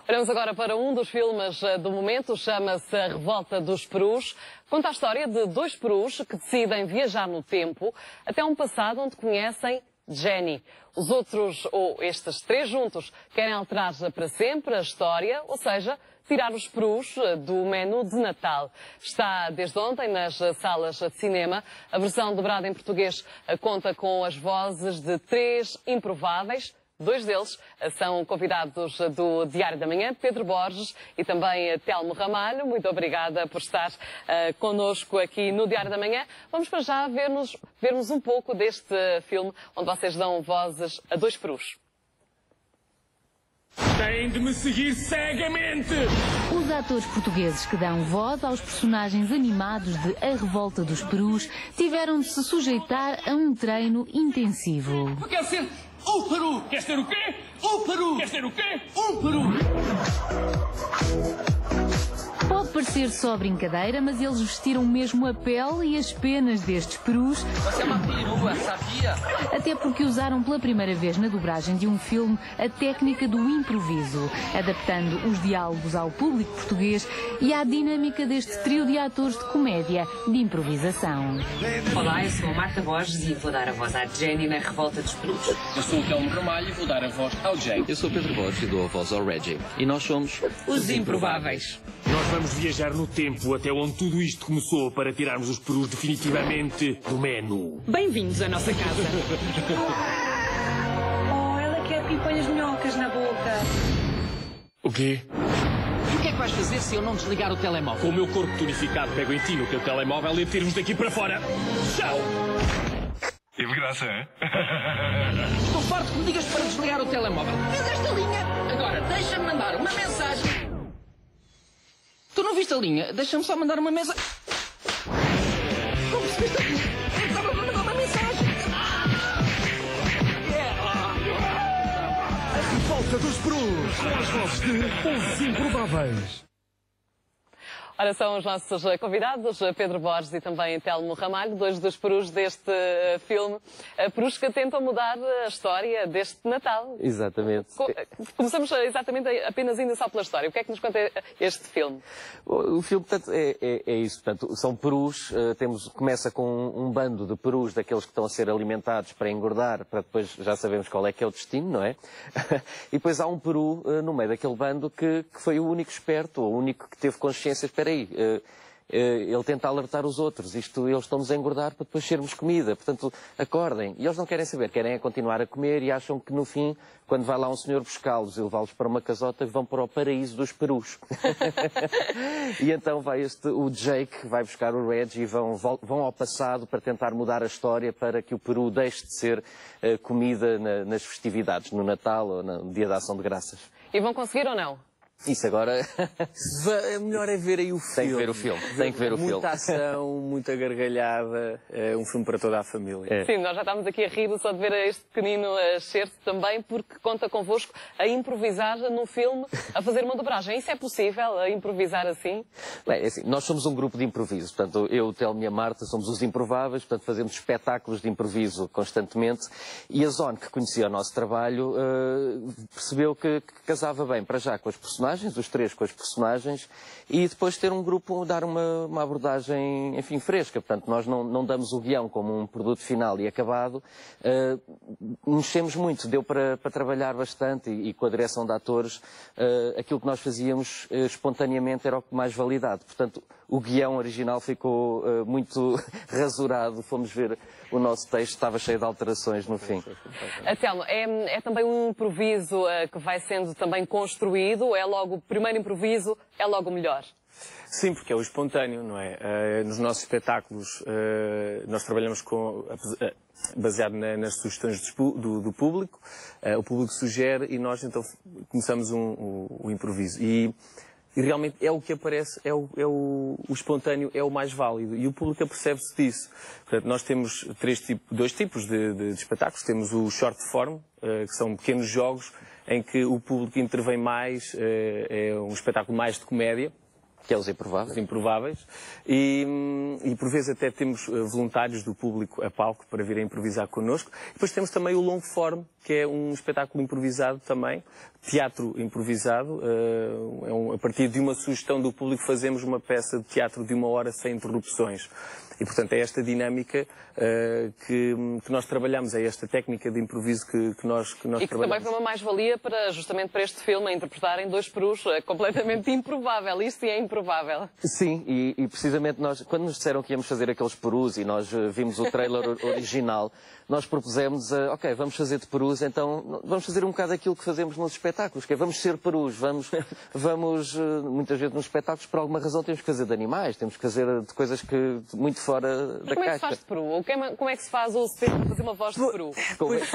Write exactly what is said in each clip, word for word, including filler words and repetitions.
Olhamos agora para um dos filmes do momento, chama-se A Revolta dos Perus. Conta a história de dois perus que decidem viajar no tempo até um passado onde conhecem Jenny. Os outros, ou estes três juntos, querem alterar para sempre a história, ou seja, tirar os perus do menu de Natal. Está desde ontem nas salas de cinema. A versão dobrada em português conta com as vozes de três improváveis. Dois deles são convidados do Diário da Manhã, Pedro Borges e também Telmo Ramalho. Muito obrigada por estar uh, connosco aqui no Diário da Manhã. Vamos para já vermos, vermos um pouco deste filme, onde vocês dão vozes a dois perus. Têm de me seguir cegamente! Os atores portugueses que dão voz aos personagens animados de A Revolta dos Perus tiveram de se sujeitar a um treino intensivo. Eu quero ser um peru! Queres ser o quê? Um peru! Queres ser o quê? Um peru! Pode parecer só brincadeira, mas eles vestiram mesmo a pele e as penas destes perus. Você é uma perua, sabia? Até porque usaram pela primeira vez na dobragem de um filme a técnica do improviso, adaptando os diálogos ao público português e à dinâmica deste trio de atores de comédia de improvisação. Olá, eu sou a Marta Borges e vou dar a voz à Jenny na Revolta dos Perus. Eu sou o Telmo Ramalho e vou dar a voz ao Jay. Eu sou o Pedro Borges e dou a voz ao Reggie. E nós somos Os Improváveis. Nós vamos viajar no tempo até onde tudo isto começou para tirarmos os perus definitivamente do menu. Bem-vindos à nossa casa. Oh, ela quer pimpolhas minhocas na boca. O quê? E o que é que vais fazer se eu não desligar o telemóvel? Com o meu corpo tonificado pego em ti no teu telemóvel e tiro-nos daqui para fora. Tchau! Teve graça, hein? Estou farto que me digas para desligar o telemóvel. Mas esta linha... Agora, deixa-me mandar uma mensagem. Tu não viste a linha? Deixa-me só mandar uma mensagem. Não percebeste a linha? Eu estava a mandar uma mensagem. A Revolta dos Perus, com as vozes de Os Improváveis. Ora, são os nossos convidados, Pedro Borges e também Telmo Ramalho, dois dos perus deste filme. Perus que tentam mudar a história deste Natal. Exatamente. Começamos exatamente apenas ainda só pela história. O que é que nos conta este filme? O filme, portanto, é, é, é isso. Portanto, são perus. Temos, começa com um bando de perus daqueles que estão a ser alimentados para engordar, para depois já sabemos qual é que é o destino, não é? E depois há um peru no meio daquele bando que, que foi o único esperto, o único que teve consciência. Espera aí, uh, uh, ele tenta alertar os outros, isto, eles estão-nos a engordar para depois sermos comida, portanto, acordem. E eles não querem saber, querem é continuar a comer e acham que no fim, quando vai lá um senhor buscá-los e levá-los para uma casota, vão para o paraíso dos perus. E então vai este, o Jake vai buscar o Reggie e vão, vão ao passado para tentar mudar a história para que o peru deixe de ser uh, comida na, nas festividades, no Natal ou no Dia da Ação de Graças. E vão conseguir ou não? Isso agora... É melhor é ver aí o filme. Tem que ver o filme. Tem que ver o filme. Muita ação, muita gargalhada. É um filme para toda a família. É. Sim, nós já estamos aqui a rir só de ver este pequenino excerto também, porque conta convosco a improvisar no filme, a fazer uma dobragem. Isso é possível, a improvisar assim? Bem, é assim, nós somos um grupo de improviso. Portanto, eu, o Telmo e a Marta somos os improváveis, portanto fazemos espetáculos de improviso constantemente. E a Zone, que conhecia o nosso trabalho, uh, percebeu que, que casava bem, para já, com as personagens, os três com as personagens, e depois ter um grupo, dar uma, uma abordagem, enfim, fresca. Portanto, nós não, não damos o guião como um produto final e acabado. Uh, mexemos muito, deu para, para trabalhar bastante e, e com a direção de atores, uh, aquilo que nós fazíamos uh, espontaneamente era o que mais validado. Portanto, o guião original ficou uh, muito rasurado. Fomos ver o nosso texto, estava cheio de alterações no fim. Telmo, é, é também um improviso uh, que vai sendo também construído? É logo o primeiro improviso, é logo o melhor? Sim, porque é o espontâneo, não é? Uh, nos nossos espetáculos uh, nós trabalhamos com, uh, baseado na, nas sugestões do, do, do público, uh, o público sugere e nós então começamos um, um, um improviso. E, e realmente é o que aparece, é o, é o, o espontâneo é o mais válido e o público apercebe-se disso. Portanto, nós temos três tipos, dois tipos de, de, de espetáculos. Temos o short form, uh, que são pequenos jogos em que o público intervém mais, uh, é um espetáculo mais de comédia. Que é os improváveis. Os improváveis. E, e por vezes até temos voluntários do público a palco para vir a improvisar connosco. E depois temos também o long form, que é um espetáculo improvisado também, teatro improvisado. Uh, é um, a partir de uma sugestão do público fazemos uma peça de teatro de uma hora sem interrupções. E, portanto, é esta dinâmica uh, que, que nós trabalhamos, é esta técnica de improviso que, que nós, que nós e que trabalhamos. também foi uma mais-valia para, justamente para este filme, a interpretarem dois perus é completamente improvável. Isto sim é improvável. Sim, e, e precisamente nós, quando nos disseram que íamos fazer aqueles perus e nós uh, vimos o trailer original, nós propusemos, uh, ok, vamos fazer de perus, então vamos fazer um bocado aquilo que fazemos nos espetáculos, que é vamos ser perus, vamos, vamos uh, muitas vezes nos espetáculos, por alguma razão, temos que fazer de animais, temos que fazer de coisas que muito fora da como caixa. É que se faz de peru? Ou como é que se faz o Steve para fazer uma voz de peru? Pois,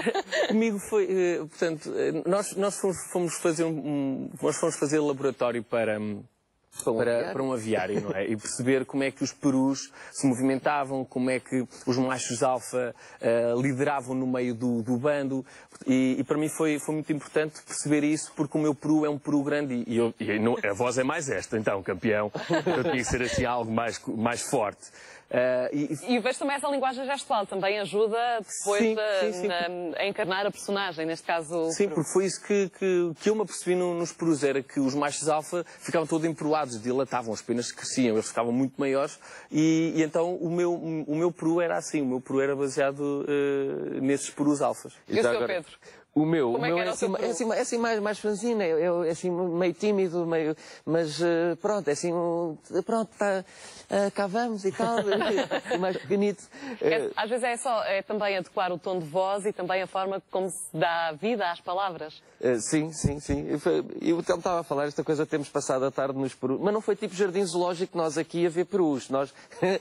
comigo foi, uh, portanto, uh, nós, nós fomos, fomos fazer um, um, nós fomos fazer laboratório para... Um, Para, para um aviário, não é? E perceber como é que os perus se movimentavam, como é que os machos alfa uh, lideravam no meio do, do bando. E, e para mim foi, foi muito importante perceber isso, porque o meu peru é um peru grande e, eu, e não, a voz é mais esta, então, campeão. Eu tinha que ser assim algo mais, mais forte. Uh, e, e vejo também essa linguagem gestual, também ajuda depois sim, a, sim, sim. A, a encarnar a personagem, neste caso. Sim, porque foi isso que, que, que eu me apercebi no, nos perus, era que os machos alfa ficavam todos emperoados, dilatavam, as penas cresciam, eles ficavam muito maiores e, e então o meu, o meu peru era assim, o meu peru era baseado uh, nesses perus alfas. E, e o seu Pedro? O meu, Como o meu é, é, assim, é, assim, é assim mais, mais franzino, é, é assim meio tímido, meio, mas uh, pronto, é assim, um, pronto, tá, uh, cá vamos e tal, mais pequenito. É, às vezes é só é também adequar o tom de voz e também a forma como se dá vida às palavras. Uh, sim, sim, sim. Eu estava a falar esta coisa, temos passado a tarde nos perus, mas não foi tipo jardim zoológico nós aqui a ver perus. Nós,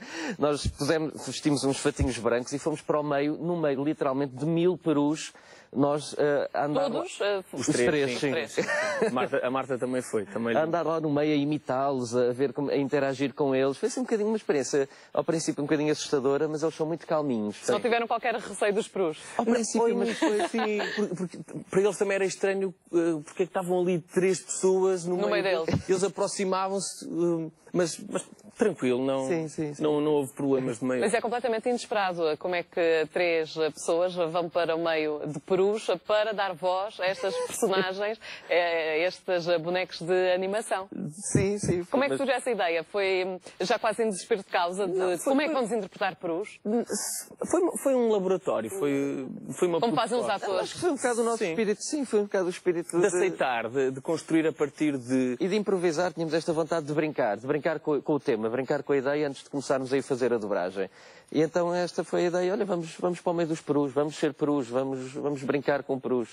nós pusemos, vestimos uns fatinhos brancos e fomos para o meio, no meio literalmente de mil perus. Nós uh, andar Todos? Lá... Uh, os, os três, sim. sim. A Marta, a Marta também foi. Também... A andar lá no meio a imitá-los, a ver como, a interagir com eles. Foi assim um bocadinho uma experiência, ao princípio um bocadinho assustadora, mas eles são muito calminhos. Não tiveram qualquer receio dos perus? Ao princípio, mas foi assim, porque, porque, para eles também era estranho uh, porque é que estavam ali três pessoas no, no meio, meio deles. Eles aproximavam-se, uh, mas, mas tranquilo, não, sim, sim, sim. Não, não houve problemas de meio. Mas é completamente inesperado como é que três pessoas vão para o meio de perus para dar voz a estas personagens, a estes bonecos de animação. Sim, sim. Como é que surgiu essa ideia? Foi já quase em desespero de causa de não, foi, como é que vamos interpretar perus? Foi, foi um laboratório, foi, foi uma Como proposta. fazem os atores? Acho que foi um bocado o nosso sim. espírito, sim, foi um bocado o espírito de, de aceitar, de, de construir a partir de... E de improvisar, tínhamos esta vontade de brincar, de brincar com, com o tema, brincar com a ideia antes de começarmos a ir fazer a dobragem. E então esta foi a ideia, olha, vamos, vamos para o meio dos perus, vamos ser perus, vamos, vamos brincar com perus.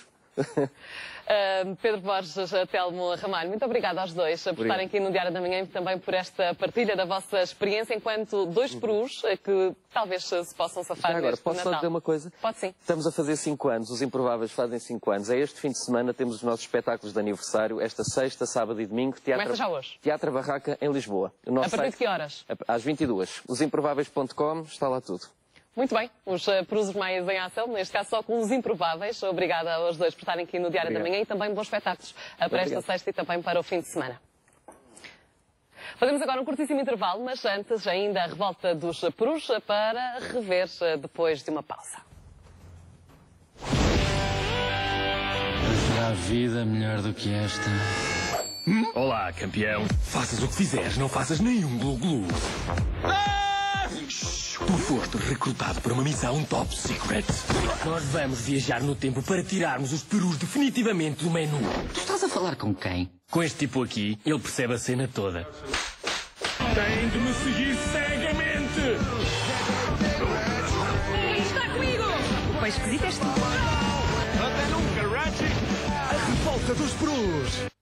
Uh, Pedro Borges, Telmo Ramalho, muito obrigada aos dois por Obrigado. estarem aqui no Diário da Manhã e também por esta partilha da vossa experiência enquanto dois perus que talvez se possam safar Já agora, neste posso Natal. só dizer uma coisa? Pode sim. Estamos a fazer cinco anos, os Improváveis fazem cinco anos. É este fim de semana, temos os nossos espetáculos de aniversário, esta sexta, sábado e domingo. Teatro, Começa já hoje. Teatro Barraca, em Lisboa. O nosso a partir site, de que horas? Às vinte e duas. os improváveis ponto com, está lá tudo. Muito bem, os uh, perus mais em ação, neste caso só com os improváveis. Obrigada aos dois por estarem aqui no Diário Obrigado. da Manhã e também bons espetáculos uh, para Obrigado. esta sexta e também para o fim de semana. Fazemos agora um curtíssimo intervalo, mas antes ainda a revolta dos perus para rever uh, depois de uma pausa. Haverá vida melhor do que esta? Hum? Olá, campeão. Faças o que fizeres, não faças nenhum glu-glu. Ah! Tu foste recrutado para uma missão top secret. Nós vamos viajar no tempo para tirarmos os perus definitivamente do menu. Tu estás a falar com quem? Com este tipo aqui, ele percebe a cena toda. Tem de me seguir cegamente! Está comigo! O pai esquisito és tu. Até nunca, Ratchet! A revolta dos perus!